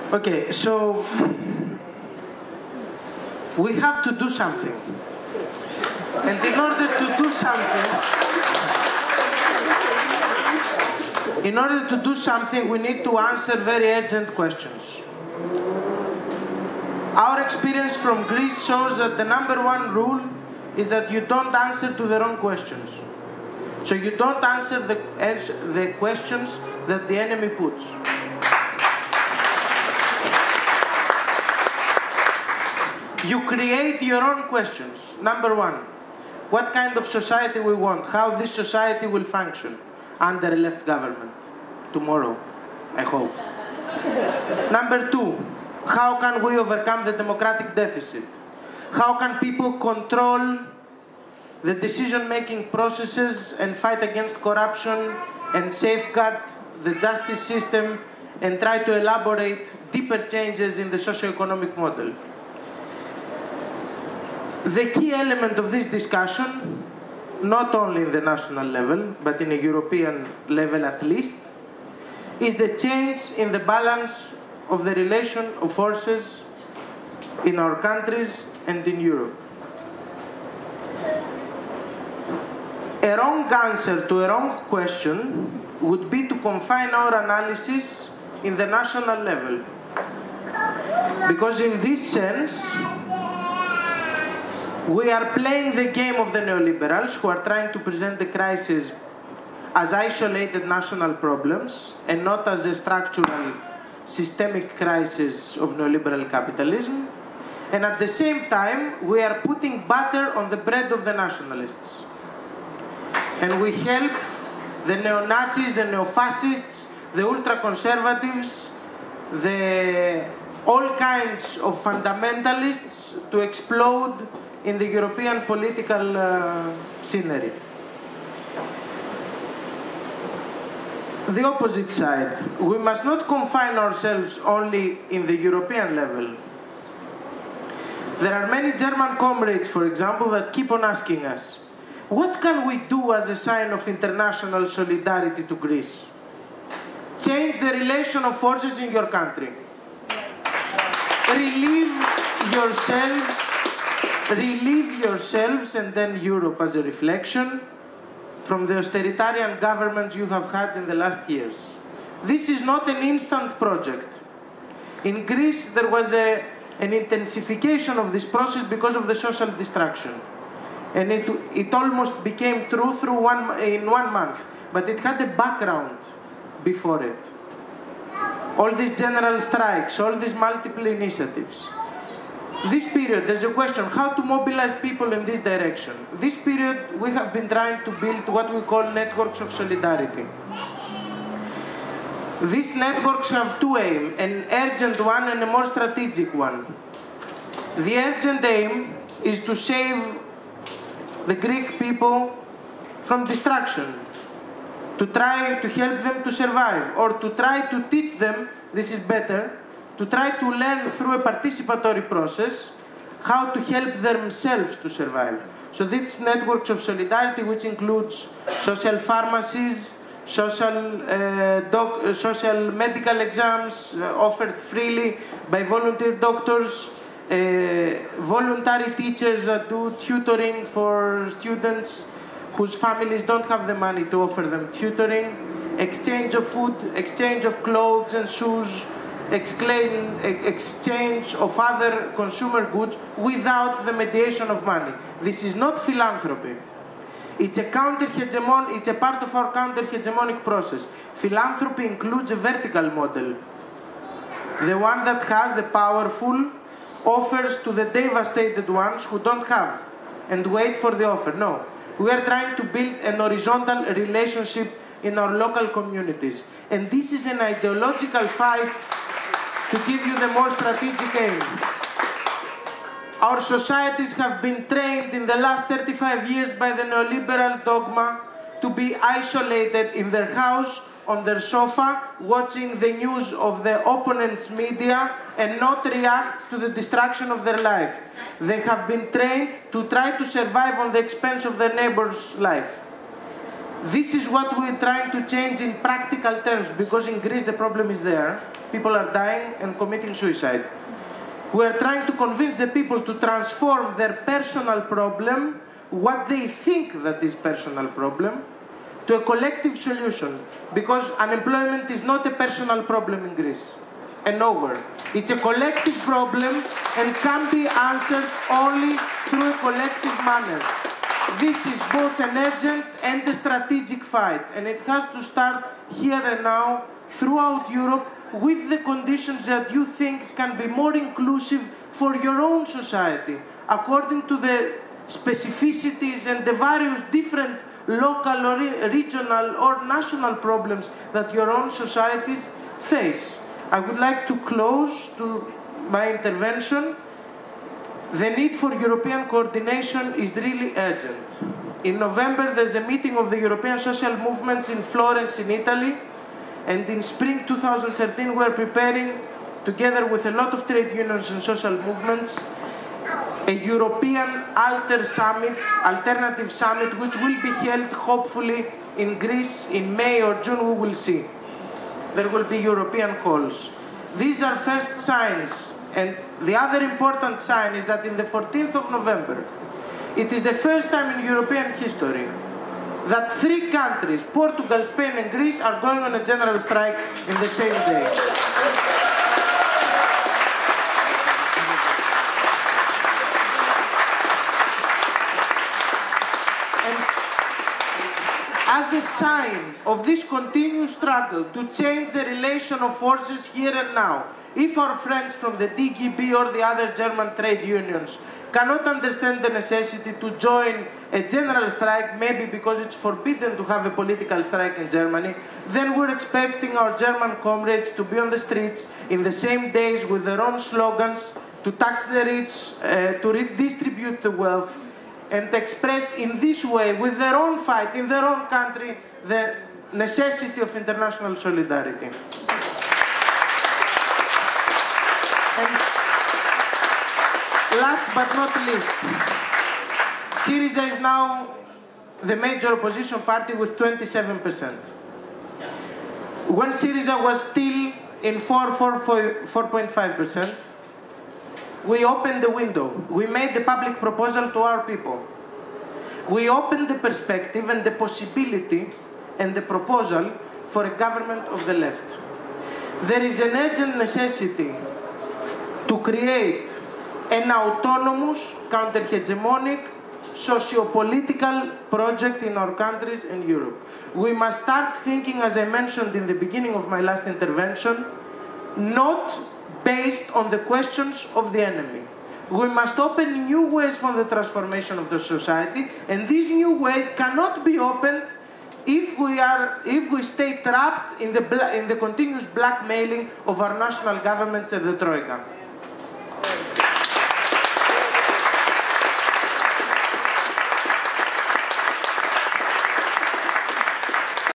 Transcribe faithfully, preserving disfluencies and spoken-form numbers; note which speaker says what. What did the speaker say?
Speaker 1: Okay, so we have to do something. And in order to do something, in order to do something, we need to answer very urgent questions. Our experience from Greece shows that the number one rule is that you don't answer to the wrong questions. So you don't answer the, the questions that the enemy puts. You create your own questions. Number one, what kind of society we want, how this society will function under a left government tomorrow, I hope. Number two, how can we overcome the democratic deficit? How can people control the decision-making processes and fight against corruption and safeguard the justice system and try to elaborate deeper changes in the socio-economic model? The key element of this discussion, not only in the national level, but in a European level at least, is the change in the balance of the relation of forces in our countries and in Europe. A wrong answer to a wrong question would be to confine our analysis in the national level. Because in this sense, we are playing the game of the neoliberals who are trying to present the crisis as isolated national problems and not as a structural systemic crisis of neoliberal capitalism. And at the same time, we are putting butter on the bread of the nationalists. And we help the neo-Nazis, the neo-fascists, the ultra-conservatives, the all kinds of fundamentalists to explode in the European political uh, scenery. The opposite side. We must not confine ourselves only in the European level. There are many German comrades, for example, that keep on asking us, what can we do as a sign of international solidarity to Greece? Change the relation of forces in your country. Relieve yourselves, relieve yourselves and then Europe as a reflection from the authoritarian governments you have had in the last years. This is not an instant project. In Greece, there was a, an intensification of this process because of the social destruction. And it, it almost became true through one, in one month. But it had a background before it. All these general strikes, all these multiple initiatives. This period, there's a question, how to mobilize people in this direction. This period, we have been trying to build what we call networks of solidarity. These networks have two aims, an urgent one and a more strategic one. The urgent aim is to save the Greek people from destruction, to try to help them to survive, or to try to teach them, this is better, to try to learn through a participatory process how to help themselves to survive. So these networks of solidarity, which includes social pharmacies, social, uh, doc, uh, social medical exams uh, offered freely by volunteer doctors, uh, voluntary teachers that do tutoring for students whose families don't have the money to offer them tutoring, exchange of food, exchange of clothes and shoes, exchange of other consumer goods without the mediation of money. This is not philanthropy. It's a counter-hegemon, it's a part of our counter-hegemonic process. Philanthropy includes a vertical model. The one that has the powerful offers to the devastated ones who don't have and wait for the offer. No. We are trying to build an horizontal relationship in our local communities. And this is an ideological fight to give you the more strategic aim. Our societies have been trained in the last thirty-five years by the neoliberal dogma to be isolated in their house, on their sofa, watching the news of the opponent's media and not react to the destruction of their life. They have been trained to try to survive on the expense of their neighbor's life. This is what we're trying to change in practical terms, because in Greece the problem is there. People are dying and committing suicide. We're trying to convince the people to transform their personal problem, what they think that is personal problem, to a collective solution, because unemployment is not a personal problem in Greece, and nowhere. It's a collective problem and can be answered only through a collective manner. This is both an urgent and a strategic fight, and it has to start here and now throughout Europe with the conditions that you think can be more inclusive for your own society, according to the specificities and the various different local or regional or national problems that your own societies face. I would like to close to my intervention. The need for European coordination is really urgent. In November, there's a meeting of the European social movements in Florence, in Italy, and in spring two thousand thirteen, we're preparing, together with a lot of trade unions and social movements, a European Alter Summit, alternative summit, which will be held hopefully in Greece in May or June, we will see. There will be European calls. These are first signs, and the other important sign is that in the fourteenth of November, it is the first time in European history that three countries, Portugal, Spain and Greece, are going on a general strike in the same day. And as a sign of this continued struggle to change the relation of forces here and now, if our friends from the D G B or the other German trade unions cannot understand the necessity to join a general strike, maybe because it's forbidden to have a political strike in Germany, then we're expecting our German comrades to be on the streets in the same days with their own slogans, to tax the rich, uh, to redistribute the wealth, and express in this way, with their own fight, in their own country, the necessity of international solidarity. And last but not least, Syriza is now the major opposition party with twenty-seven percent. When Syriza was still in four point five percent, we opened the window. We made the public proposal to our people. We opened the perspective and the possibility and the proposal for a government of the left. There is an urgent necessity to create an autonomous, counter-hegemonic, socio-political project in our countries and Europe. We must start thinking, as I mentioned in the beginning of my last intervention, not based on the questions of the enemy. We must open new ways for the transformation of the society, and these new ways cannot be opened if we are, if we stay trapped in the, in the continuous blackmailing of our national governments and the Troika.